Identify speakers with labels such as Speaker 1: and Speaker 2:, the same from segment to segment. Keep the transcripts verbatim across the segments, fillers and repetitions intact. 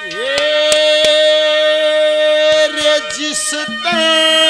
Speaker 1: रे जिसते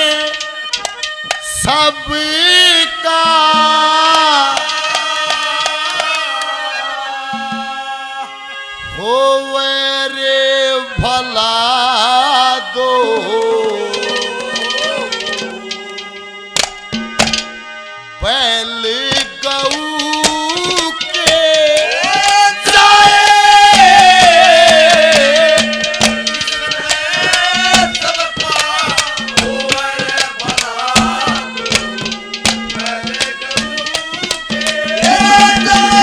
Speaker 1: सबका होवे रे भला दो बैल गऊ के जाए सबका होवे रे भला दो बैल गऊ के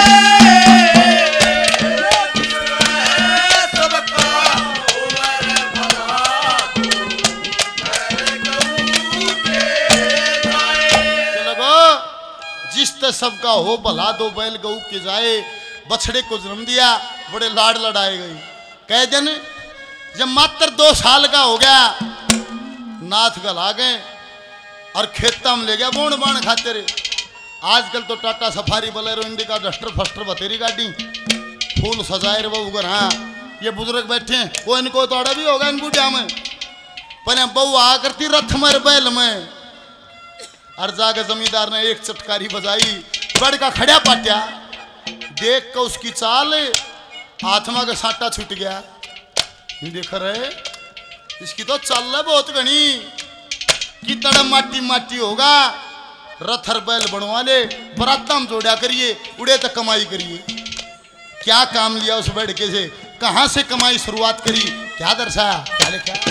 Speaker 1: सबका हो भला दो बैल गऊ के जाए। बछड़े को जन्म दिया, बड़े लाड लड़ाए गई। कह दिन जब मात्र दो साल का हो गया, नाथ गला गए और खेता में ले गया बोण बाण खाते रहे। आजकल तो Tata Safari Bolero Indica Duster फस्टर बतेरी गाड़ी फूल सजाए रे वो उगर। हाँ ये बुजुर्ग बैठे हैं, वो इनको तोड़ा भी होगा इन बुढ़िया में, पर बहू आ करती रथ में बैल में। और जाके जमींदार ने एक चटकारी बजाई, बड़ का खड़ा पाट्या देख कर उसकी चाल आत्मा का साटा छूट गया। देख रहे इसकी तो चाल है बहुत घनी की तरह माटी माटी होगा। रथर बैल बनवा ले, बरातम जोड़ा करिए, उड़े तक कमाई करिए। क्या काम लिया उस बैठके से, कहां से कमाई शुरुआत करी, क्या दर्शाया, क्या लिखा।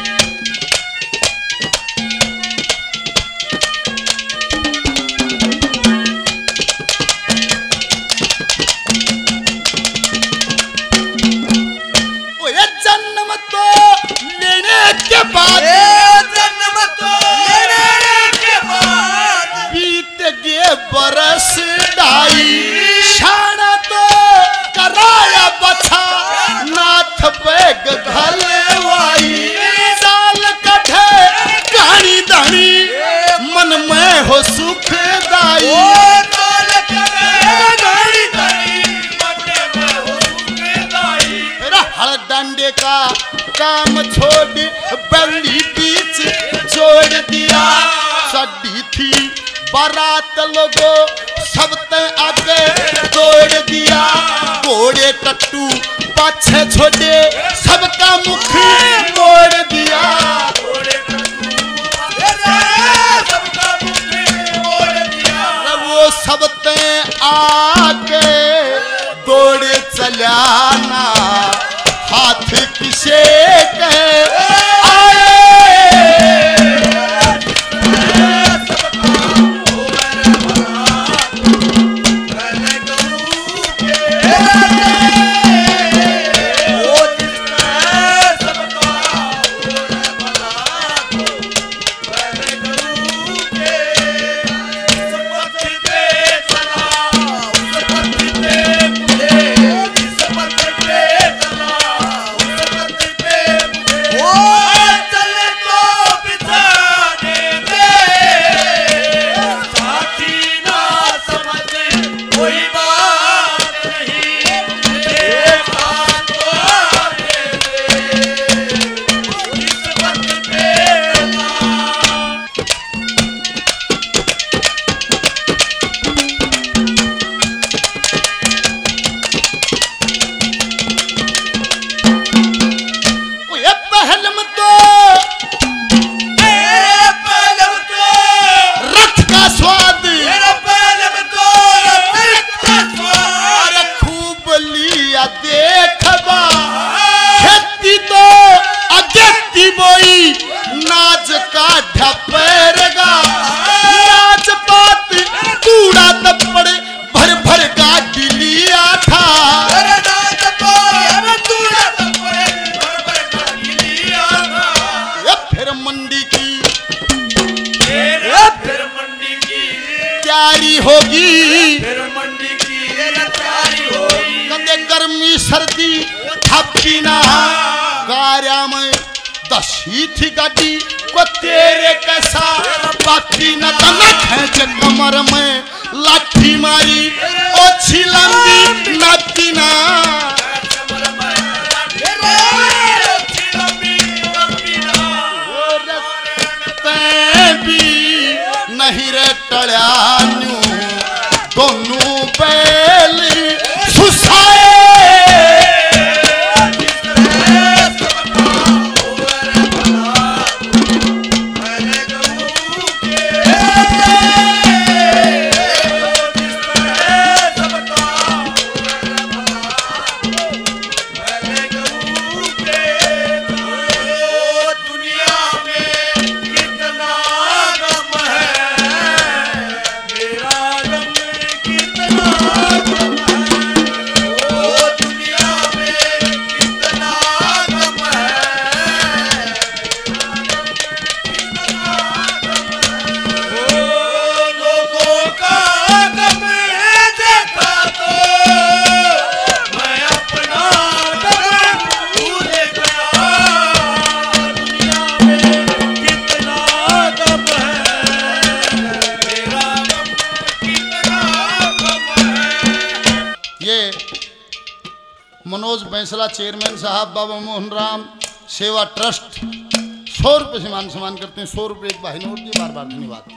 Speaker 1: के बाद जन्म तो लेने के बाद बीत गए बरस ढाई, शाना तो कराया बछा नाथ बैग घलवाई। साल कठे कहानी दानी मन में हो सुखदाई। हर डंडे का काम छोड़ बल्ली बीच जोड़ दिया। सड़ी थी बारात लोगों सब ते आगे तोड़ दिया। घोड़े टट्टू पाछे छोड़े सबका मुख मोड़ दिया। वो सब ते आगे दौड़े चलाना हाथ किसे कहे आए। नाच का ढपेरगा नाच पात कूड़ा तपड़ भर भर गाड़ी लिया था। नाच पात कूड़ा तपड़ भर भर गाड़ी लिया था। फिर मंडी की फिर मंडी की तैयारी होगी। फिर मंडी की तैयारी होगी। कदे गर्मी सर्दी थपकी ना गार्या में दसी थी गाड़ी को तेरे कैसा बाकी न तना खेच कमर में लाठी मारी ओछी लंबी नती ना। चेयरमैन साहब बाबा मोहन राम सेवा ट्रस्ट सौ रुपये से मान सम्मान करते हैं। सौ रुपये एक भाई ने और दिए, बार बार धन्यवाद।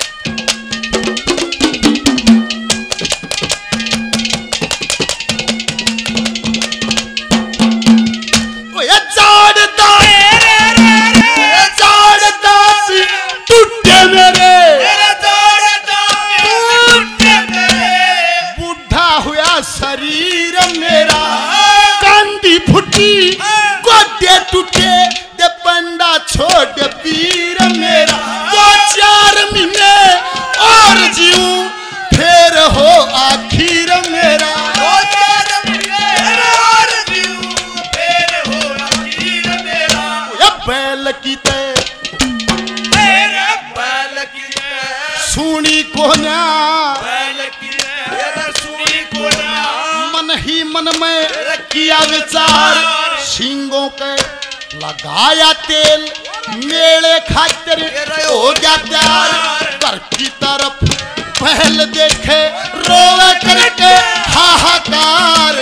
Speaker 1: शरीर मेरा कांदी फुटी गोटे टूटे दे पंडा छोड़ पीर मेरा दो चार महीने और जीऊं फिर हो आखिर मेरा दो चार महीने और जीऊं फिर हो आखिर मेरा। ये बैल की ते मेरे बैल की ते सुनी कोना बैल की मन ही मन में किया विचार सिंगों के लगाया तेल मेले खातिर हो गया तैयार। घर की तरफ पहल देखे रोवे करके हाहाकार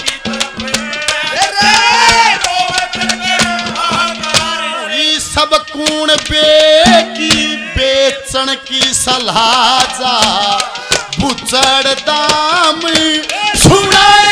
Speaker 1: सब कूण बे की बेचन की सलाह जा बुचड़ दाम सुनाए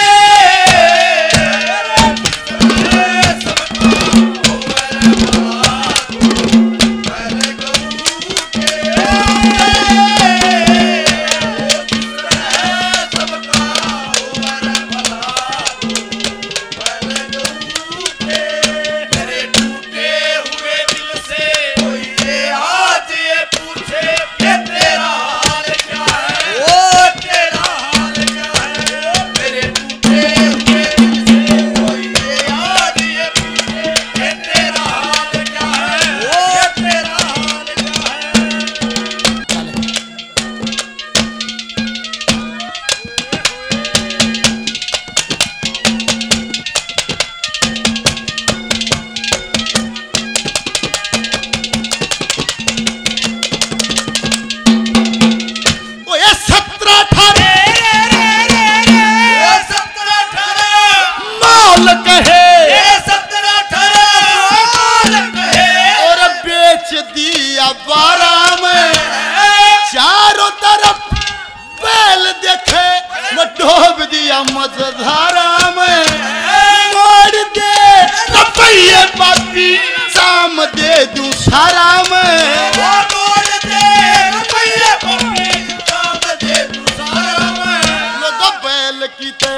Speaker 1: मजधारा में मोड़ दे रुपये पापी शाम दे दूं सारा में मोड़ दे रुपये पापी शाम दे दूं सारा में। लोग बैल की ते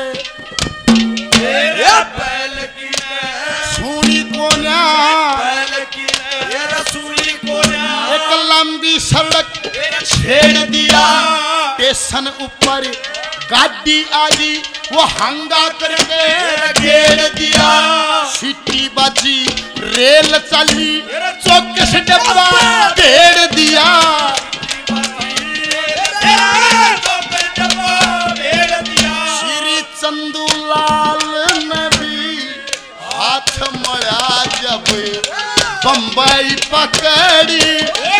Speaker 1: बैल की सुनी कोना बैल की सुनी कोना एक लंबी सड़क छेड़ दिया स्टेशन ऊपर गाड़ी आई वो हंगा करके घेर दिया सीटी बाजी रेल चली चौक से डब्बा घेर दिया श्री चंदूलाल ने भी हाथ मड़ा जब बम्बई पकड़ी